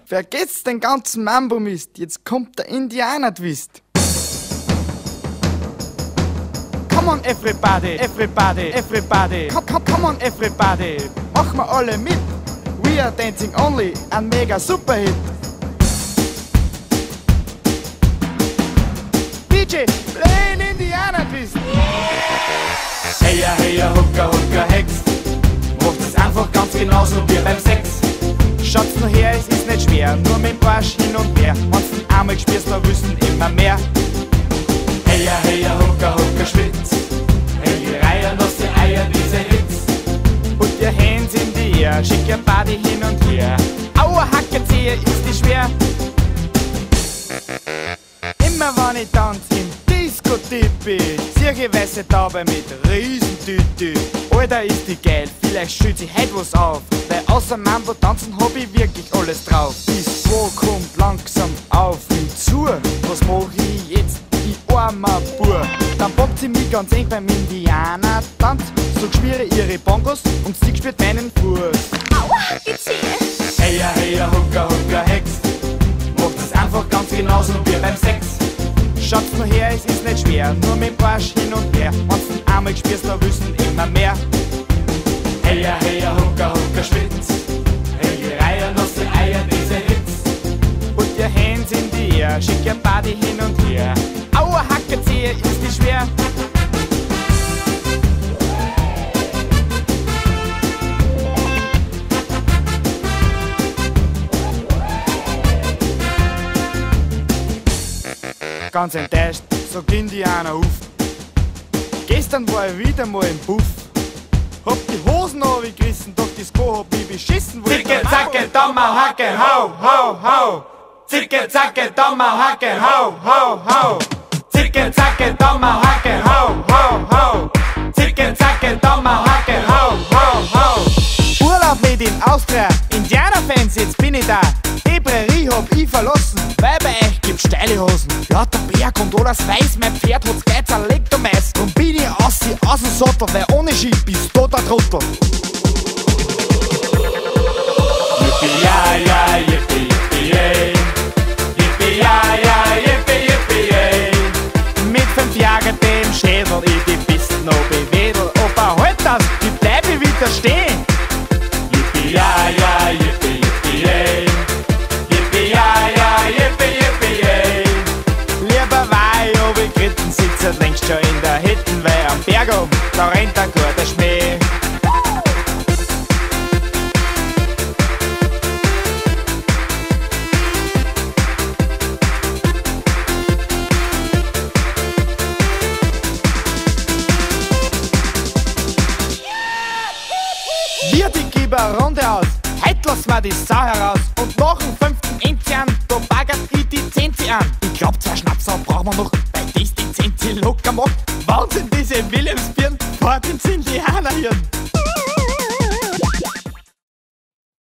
Vergesst den ganzen Mambo-Mist, jetzt kommt der Indianer-Twist. Come on everybody, everybody, everybody. Come on everybody, machen wir alle mit. We are dancing only, ein mega Superhit. DJ, play an Indianer-Twist. Hey ja, Hooker, Hooker, Hex. Macht es einfach ganz genauso wie beim Sex. Schaut's nur her, es ist nicht schwer, nur mit dem Arsch hin und her. Wenn's den einmal gespürst, dann wissen immer mehr. Hey ja, Hooker, Hooker, Schwitz. Hey, die Reihe, lass die Eier, diese Hits. Put your hands in the air, schick your Body hin und her. Aua, Hackerzieher, ist die schwer. Immer wenn ich tanz im Disco-Tippi, sieh weiße Taube mit Riesentüti. Alter, ist die geil, vielleicht schützt sich heute was auf. Weil außer Mambo tanzen hab ich wirklich alles drauf. Bis wo kommt langsam auf mich zu? Was mach ich jetzt, ich armer Bur? Dann bockt sie mich ganz eng beim Indianer-Tanz. So gespüre ihre Bongos und sie gespürt meinen Fuß. Aua, Hackerzieher. Hey ja, Hooker, Hooker, Hex. Macht es einfach ganz genauso wie beim Sex. Schaut's nur her, es ist nicht schwer, nur mit dem Arsch hin und her. Wenn's den einmal gespürst, dann wissen immer mehr. Hey ja, Hooker, Hooker, Schwitz. Hey, die Reihe, lass die Eier, diese Hits. Put your hands in the air, schick your Body hin und her. Aua, Hackerzieher, ist die schwer. Ganz enttäuscht, sagt Indianer auf. Gestern war ich wieder mal im Puff. Hab die Hosen runtergerissen, doch das Go hab mich beschissen. Zicke, zacke, Tomahacke, hau, hau, hau. Zicke, zacke, Tomahacke, hau, hau, hau. Zicke, zacke, Tomahacke, hau, hau, hau. Zicke, zacke, Tomahacke, hau, hau, hau. Urlaub mit in Austria, Indianerfans, jetzt bin ich da. Die Prärie hab ich verlassen, weil bei euch gibt's steile Hosen. Ja, der Berg und alles weiß, mein Pferd hat's gleich zerlegt um Eis. Drum bin ich aus dem Sattel, weil ohne Ski bist du der Trottel. Yippie, ja, ja, yippie, yippie, yay. Yippie, ja, ja, yippie, yippie, yay. Mit 5 Jahren dem Schädel, ich die Pisten noch bewedel. Opa, halt das, ich bleibe wieder stehen. Yippie, ja, ja, yippie, yippie, yay. Yippie, ja, ja, yippie, yippie, yay. Lieber war ich runtergeritten, sitze längst schon in der Hütte, weil am Berg oben, da rennt ein guter Schmäh. Wir die geben eine Runde aus, heute lassen wir die Sau heraus. Und nach dem 5. Enzian, da baggert ich die Zenzi an. Ich glaub, 2 Schnapsau brauchen wir noch, weil das die Zenzi locker macht. Wahnsinn, diese Wilhelmsbirnen, fahrt ins Indianerhirn.